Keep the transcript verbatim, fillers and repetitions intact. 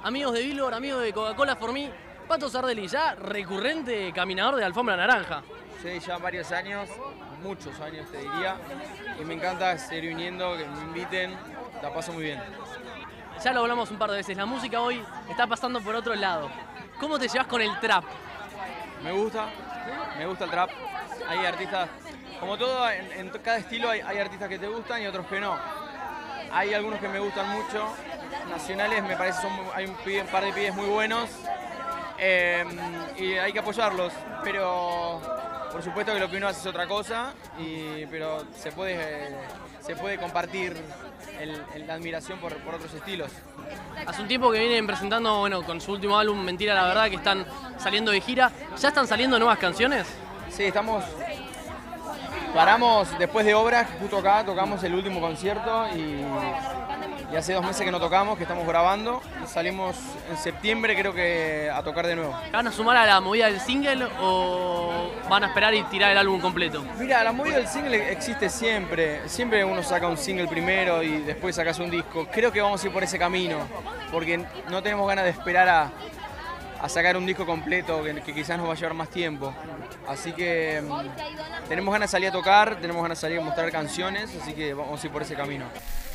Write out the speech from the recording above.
Amigos de Billboard, amigos de Coca-Cola For Me, Pato Sardelli, ya recurrente caminador de Alfombra Naranja. Sí, ya varios años, muchos años te diría, y me encanta seguir viniendo, que me inviten, la paso muy bien. Ya lo hablamos un par de veces, la música hoy está pasando por otro lado. ¿Cómo te llevas con el trap? Me gusta, me gusta el trap. Hay artistas, como todo, en, en cada estilo hay, hay artistas que te gustan y otros que no. Hay algunos que me gustan mucho, nacionales me parece son hay un, pibe, un par de pibes muy buenos eh, y hay que apoyarlos, pero por supuesto que lo que uno hace es otra cosa, y, pero se puede, eh, se puede compartir el, el, la admiración por, por otros estilos. Hace un tiempo que vienen presentando, bueno, con su último álbum, Mentira la Verdad, que están saliendo de gira. ¿Ya están saliendo nuevas canciones? Sí, estamos... Paramos después de Obras, justo acá tocamos el último concierto y, y hace dos meses que no tocamos, que estamos grabando. Y salimos en septiembre creo que a tocar de nuevo. ¿Van a sumar a la movida del single o van a esperar y tirar el álbum completo? Mira, la movida del single existe siempre. Siempre uno saca un single primero y después sacas un disco. Creo que vamos a ir por ese camino, porque no tenemos ganas de esperar a... a sacar un disco completo que, que quizás nos va a llevar más tiempo. Así que mmm, tenemos ganas de salir a tocar, tenemos ganas de salir a mostrar canciones, así que vamos a ir por ese camino.